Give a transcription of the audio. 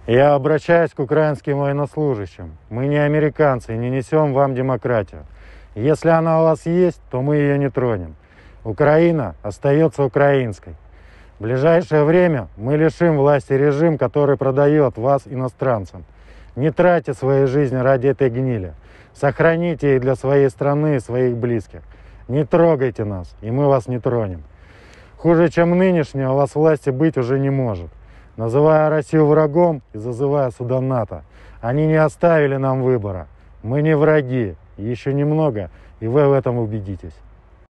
Я обращаюсь к украинским военнослужащим. Мы не американцы и не несем вам демократию. Если она у вас есть, то мы ее не тронем. Украина остается украинской. В ближайшее время мы лишим власти режим, который продает вас иностранцам. Не тратьте свои жизни ради этой гнили. Сохраните их для своей страны и своих близких. Не трогайте нас, и мы вас не тронем. Хуже, чем нынешнего, у вас власти быть уже не может. Называя Россию врагом и зазывая сюда НАТО, они не оставили нам выбора. Мы не враги. Еще немного, и вы в этом убедитесь.